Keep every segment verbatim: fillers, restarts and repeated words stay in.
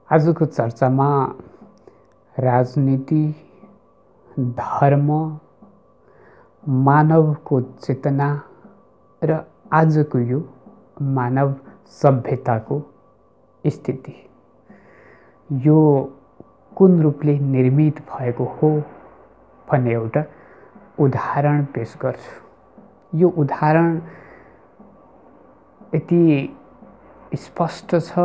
आजको चर्चामा राजनीति, धर्म, मानवको चेतना र आजको यो मानव सभ्यताको स्थिति, यो कुन रूपले निर्मित भएको हो भन्ने एउटा उदाहरण पेश गर्छु। यो उदाहरण यति स्पष्ट छ,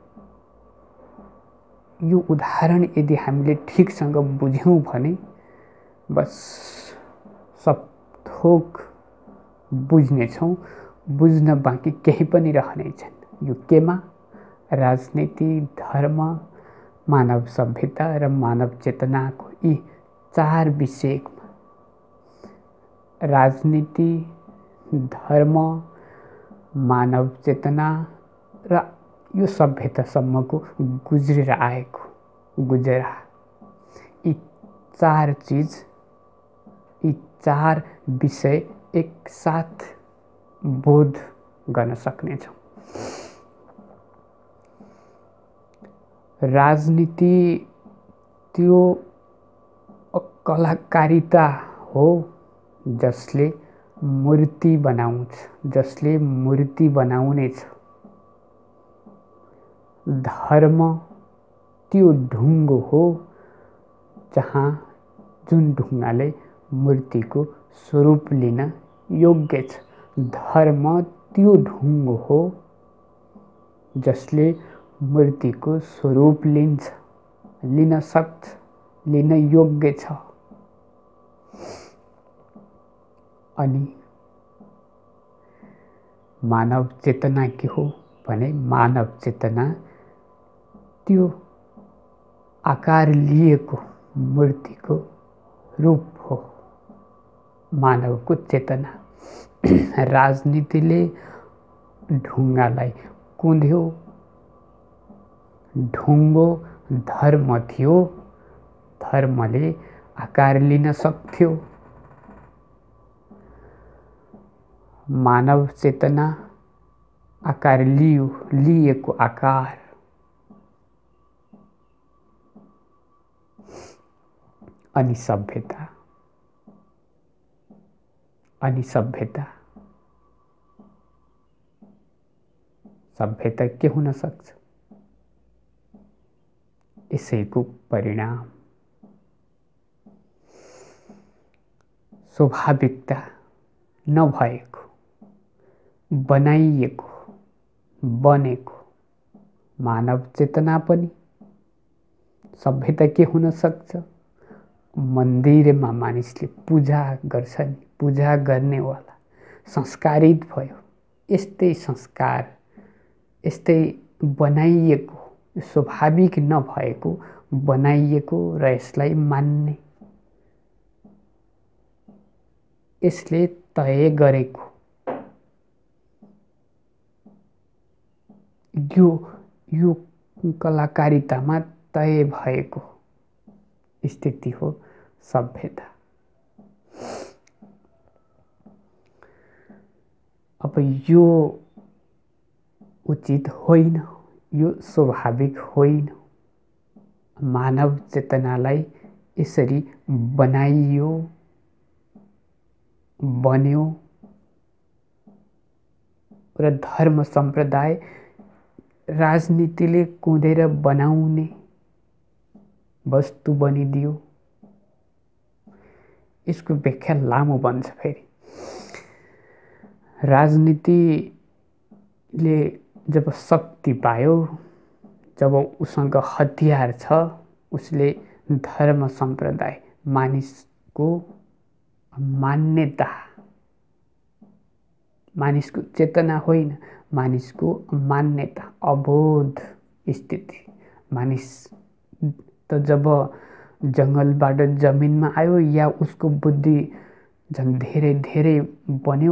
यो उदाहरण यदि हामीले ठिकसँग बुझ्यौं भने बस सब थोक बुझ्नेछौँ, बुझ्न बाँकी केही पनि रहने छैन। यो केमा? राजनीति, धर्म, मानव सभ्यता र मानव चेतनाको यी चार विषयमा राजनीति, धर्म, मानव चेतना र यो सभ्यतासम्मको गुज्रेर आएको गुजरा, यी चार चीज, यी चार विषय एक साथ बोध गर्न सक्नेछौँ। राजनीति त्यो कलाकारिता हो जसले मूर्ति बनाउँछ, जसले मूर्ति बनाउनेछ। धर्म त्यो ढुङ्गो हो जहाँ जुन ढुङ्गाले मूर्तिको स्वरूप लिन योग्य छ। धर्म त्यो ढुङ्गो हो जसले मूर्तिको स्वरूप लिन्छ, लिन सक्छ, लिन योग्य छ। अनि मानव चेतना के हो भने मानव चेतना त्यो आकार लिएको मूर्तिको रूप हो, मानवको चेतना। राजनीतिले ढुङ्गालाई कुँध्यो, ढुङ्गो धर्म थियो, धर्मले आकार लिन सक्थ्यो। मानव चेतना आकार लियो, लिएको आकार। अनि सभ्यता, अनि सभ्यता सभ्यता के हुन सक्छ? यसैको परिणाम स्वाभाविकता नभएको, बनाइएको, बनेको मानव चेतना पनि। सभ्यता के हुन सक्छ? मन्दिरमा मानिसले पूजा गर्छन्, पूजा गर्नेवाला संस्कारित भयो। यस्तै संस्कार, यस्तै बनाइएको, स्वाभाविक नभएको बनाइएको र यसलाई मान्ने, यसले तय गरेको यो यो कलाकारितामा तय भएको स्थिति हो सभ्यता। अब यो उचित होइन, यो स्वाभाविक होइन। मानव चेतनालाई यसरी बनाइयो, बन्यो र धर्म सम्प्रदाय राजनीतिले कुँदेर बनाउने वस्तु बनिदियो। यसको व्याख्या लामो बन्छ। फेरि राजनीतिले जब शक्ति पायो, जब उसँग हतियार छ, उसले धर्म सम्प्रदाय, मानिसको मान्यता, मानिसको चेतना होइन, मानिसको मान्यता, अबोध स्थिति। मानिस त जब जङ्गलबाट जमिनमा आयो या उसको बुद्धि झन् धेरै धेरै बन्यो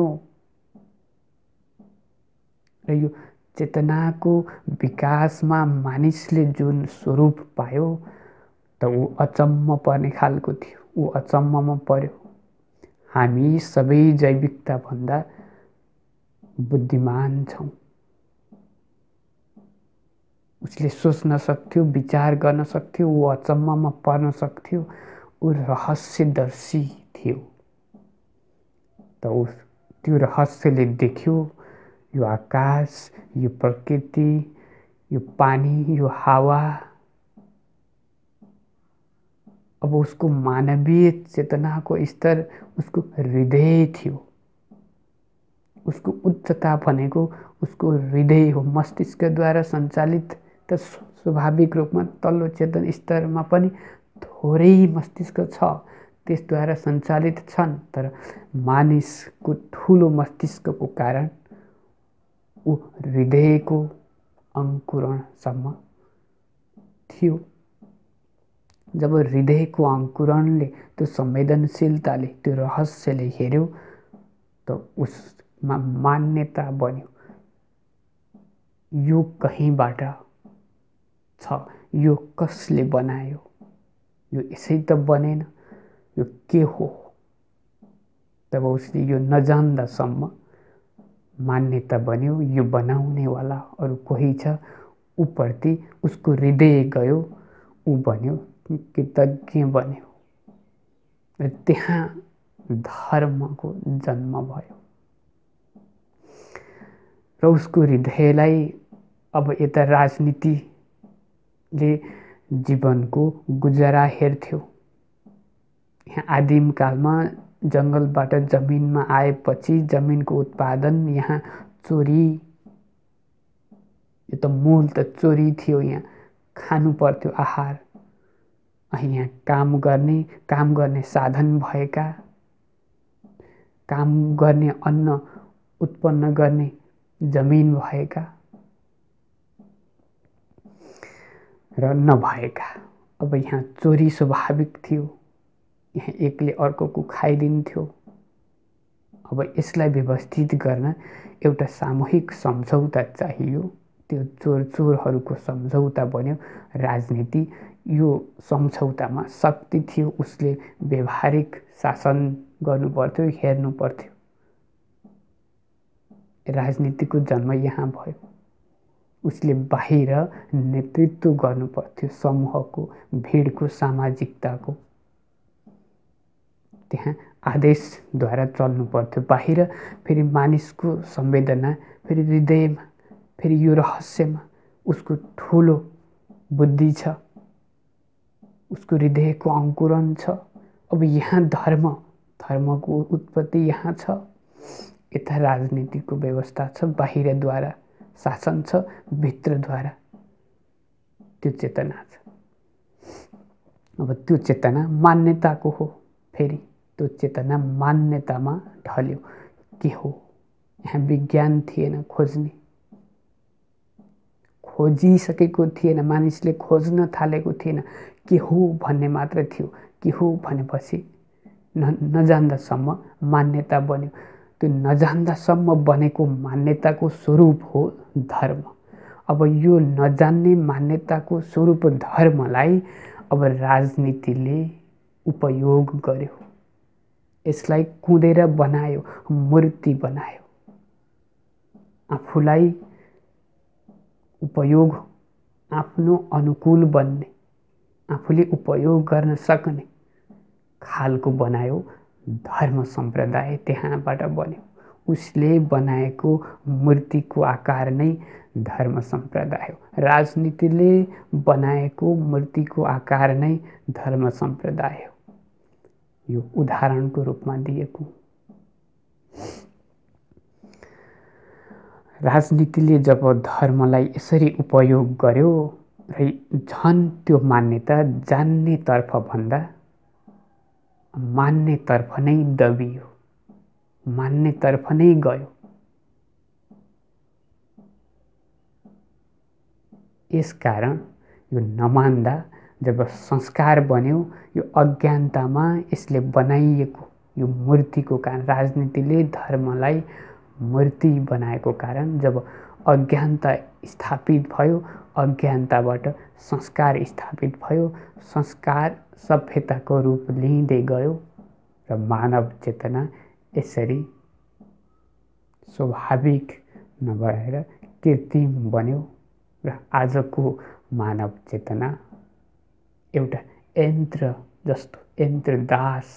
र यो चेतनाको विकासमा मानिसले जुन स्वरूप पायो त ऊ अचम्म पर्ने खालको थियो। ऊ अचम्ममा पर्यो। हामी सबै जैविकता भन्दा बुद्धिमान छौं। उसले सोच्न सक्थ्यो, विचार गर्न सक्थ्यो, ऊ अचम्ममा पर्न सक्थ्यो। ऊ रहस्यदर्शी थियो। त उस त्यो रहस्यले देख्यो यो आकाश, यो प्रकृति, यो पानी, यो हावा अब उसको मानवीय चेतनाको स्तर उसको हृदय थियो। उसको उच्चता भनेको उसको हृदय हो। मस्तिष्कद्वारा सञ्चालित त स्वाभाविक रूपमा तल्लो चेतन स्तरमा पनि थोरै मस्तिष्क छ, त्यसद्वारा सञ्चालित छन्। तर मानिसको ठुलो मस्तिष्कको कारण ऊ हृदयको अङ्कुरणसम्म थियो। जब हृदयको अङ्कुरणले, त्यो संवेदनशीलताले, त्यो रहस्यले हेऱ्यो त उसमा मान्यता बन्यो। यो कहीँबाट छ, यो कसले बनायो, यो यसै त बनेन, यो के हो। तब उसले यो नजान्दासम्म मान्यता बन्यो यो बनाउनेवाला अरू कोही छ। ऊप्रति उसको हृदय गयो, ऊ बन्यो कृतज्ञ बन्यो र त्यहाँ धर्मको जन्म भयो। र उसको हृदयलाई अब यता राजनीतिले जीवनको गुजारा हेर्थ्यो। यहाँ आदिम कालमा जङ्गलबाट जमिनमा आएपछि जमिनको उत्पादन यहाँ चोरी, यो त मूल त चोरी थियो। यहाँ खानु पर्थ्यो आहार। यहाँ काम गर्ने काम गर्ने साधन भएका, काम गर्ने अन्न उत्पन्न गर्ने जमिन भएका र नभएका। अब यहाँ चोरी स्वाभाविक थियो। यहाँ एकले अर्कोको खाइदिन्थ्यो। अब यसलाई व्यवस्थित गर्न एउटा सामूहिक सम्झौता चाहियो। त्यो चोर चोरहरूको सम्झौता बन्यो राजनीति। यो सम्झौतामा शक्ति थियो। उसले व्यवहारिक शासन गर्नु पर्थ्यो, हेर्नु पर्थ्यो। राजनीतिको जन्म यहाँ भयो। उसले बाहिर नेतृत्व गर्नु पर्थ्यो, समूहको, भिडको, सामाजिकताको। त्यहाँ आदेशद्वारा चल्नु पर्थ्यो। बाहिर फेरि मानिसको संवेदना, फेरि हृदयमा, फेरि यो रहस्यमा उसको ठुलो बुद्धि छ, उसको हृदयको अङ्कुरण छ। अब यहाँ धर्म, धर्मको उत्पत्ति यहाँ छ। यता राजनीतिको व्यवस्था छ, बाहिरद्वारा शासन छ, भित्रद्वारा त्यो चेतना छ। अब त्यो चेतना मान्यताको हो। फेरि त्यो चेतना मान्यतामा ढल्यो। के हो? यहाँ विज्ञान थिएन खोज्ने, खोजिसकेको थिएन, मानिसले खोज्न थालेको थिएन। के हो भन्ने मात्र थियो। के हो भनेपछि न नजान्दासम्म मान्यता बन्यो। त्यो नजान्दासम्म बनेको मान्यताको स्वरूप हो धर्म। अब यो नजान्ने मान्यताको स्वरूप धर्मलाई अब राजनीतिले उपयोग गर्यो। यसलाई कुँदेर बनायो, मूर्ति बनायो। आफूलाई उपयोग, आफ्नो अनुकूल बन्ने, आफूले उपयोग गर्न सक्ने खालको बनायो। धर्म सम्प्रदाय त्यहाँबाट बन्यो। उसले बनाएको मूर्तिको आकार नै धर्म सम्प्रदाय हो। राजनीतिले बनाएको मूर्तिको आकार नै धर्म सम्प्रदाय हो। यो उदाहरणको रूपमा दिएको। राजनीतिले जब धर्मलाई यसरी उपयोग गर्यो र झन् त्यो मान्यता जान्नेतर्फ भन्दा मान्नेतर्फ नै दबियो, मान्नेतर्फ नै गयो। यसकारण यो नमान्दा जब संस्कार बन्यो, यो अज्ञानतामा यसले बनाइएको यो मूर्तिको कारण, राजनीतिले धर्मलाई मूर्ति बनाएको कारण जब अज्ञानता स्थापित भयो, अज्ञानताबाट संस्कार स्थापित भयो, संस्कार सभ्यताको रूप लिँदै गयो र मानव चेतना यसरी स्वाभाविक नभएर कृत्रिम बन्यो र आजको मानव चेतना एउटा यन्त्र जस्तो, यन्त्र दास,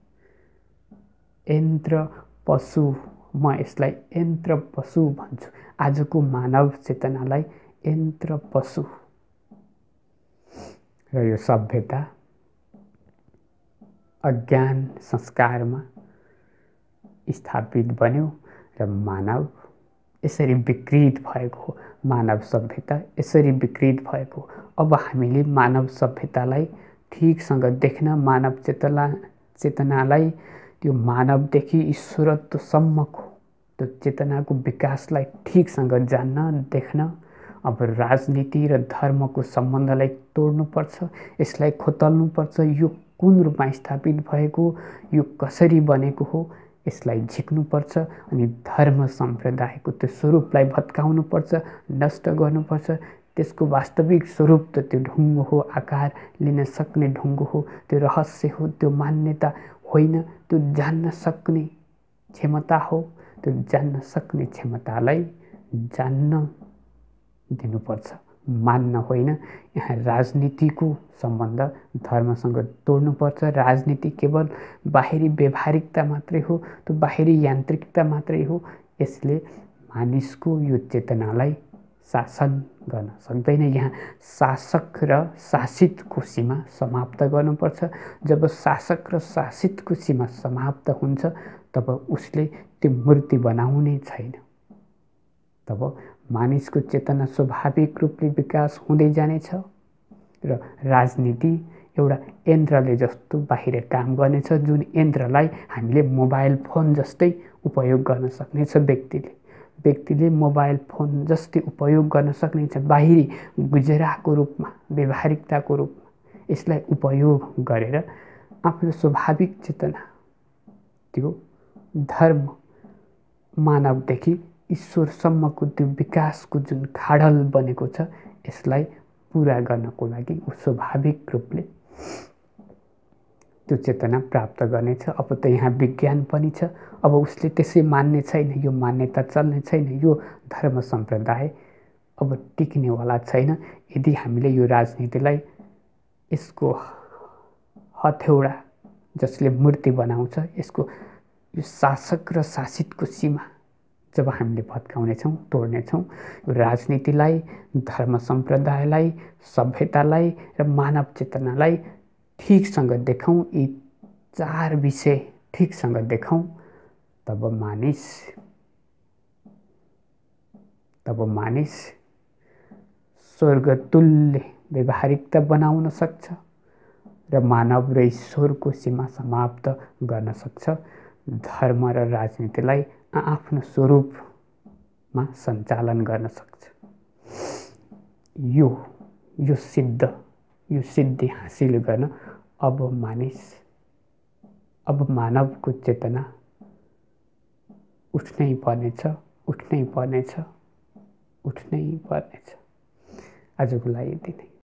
यन्त्र पशु, म यसलाई यन्त्र पशु भन्छु। आजको मानव चेतनालाई यन्त्र पशु र यो सभ्यता अज्ञान संस्कारमा स्थापित बन्यो र मानव यसरी विकृत भएको हो। मानव सभ्यता यसरी विकृत भएको हो। अब हामीले मानव सभ्यतालाई ठीकसँग देख्न, मानव चेतना चेतनालाई त्यो मानवदेखि ईश्वरत्वसम्मको त्यो चेतनाको विकासलाई ठीकसँग जान्न, देख्न अब राजनीति र धर्मको सम्बन्धलाई तोड्नुपर्छ, यसलाई खोतल्नुपर्छ। यो कुन रूपमा स्थापित भएको, यो कसरी बनेको हो, यसलाई झिक्नुपर्छ अनि धर्म सम्प्रदायको त्यो स्वरूपलाई भत्काउनुपर्छ, नष्ट गर्नुपर्छ। त्यसको वास्तविक स्वरूप त त्यो ढुङ्गो हो, आकार लिन सक्ने ढुङ्गो हो, त्यो रहस्य हो, त्यो मान्यता होइन, त्यो जान्न सक्ने क्षमता हो। त्यो जान्न सक्ने क्षमतालाई जान्न दिनुपर्छ, मान्न होइन। यहाँ राजनीतिको सम्बन्ध धर्मसँग तोड्नुपर्छ। राजनीति केवल बाहिरी व्यवहारिकता मात्रै हो, त्यो बाहिरी यान्त्रिकता मात्रै हो। यसले मानिसको यो चेतनालाई शासन गर्न सक्दैन। यहाँ शासक र शासितको सीमा समाप्त गर्नुपर्छ। जब शासक र शासितको सीमा समाप्त हुन्छ तब उसले त्यो मूर्ति बनाउने छैन। तब मानिसको चेतना स्वाभाविक रूपले विकास हुँदै जानेछ र राजनीति एउटा यन्त्रले जस्तो बाहिर काम गर्नेछ, जुन यन्त्रलाई हामीले मोबाइल फोन जस्तै उपयोग गर्न सक्नेछ। व्यक्तिले व्यक्तिले मोबाइल फोन जस्तै उपयोग गर्न सक्नेछ, बाहिरी गुजराको रूपमा, व्यवहारिकताको रूपमा यसलाई उपयोग गरेर आफ्नो स्वाभाविक चेतना, त्यो धर्म, मानवदेखि ईश्वरसम्मको त्यो विकासको जुन खाडल बनेको छ, यसलाई पुरा गर्नको लागि ऊ स्वाभाविक रूपले त्यो चेतना प्राप्त गर्नेछ। अब त यहाँ विज्ञान पनि छ। अब उसले त्यसै मान्ने छैन, यो मान्यता चल्ने छैन, यो धर्म सम्प्रदाय अब टिक्नेवाला छैन। यदि हामीले यो राजनीतिलाई यसको हथौडा जसले मूर्ति बनाउँछ, यसको यो शासक र शासितको सीमा जब हामीले भत्काउनेछौँ, तोड्नेछौँ, यो राजनीतिलाई, धर्म सम्प्रदायलाई, सभ्यतालाई र मानव चेतनालाई ठीकसँग देखौँ, यी चार विषय ठीकसँग देखौँ, तब मानिस तब मानिस स्वर्गतुल्य व्यवहारिकता बनाउन सक्छ र मानव र ईश्वरको सीमा समाप्त गर्न सक्छ। धर्म र राजनीतिलाई आफ्नो स्वरूपमा सञ्चालन गर्न सक्छ। यो यो सिद्ध यो सिद्धि हासिल गर्न अब मानिस, अब मानवको चेतना उठ्नै पर्नेछ, उठ्नै पर्नेछ, उठ्नै पर्नेछ। आजको लागि यति नै।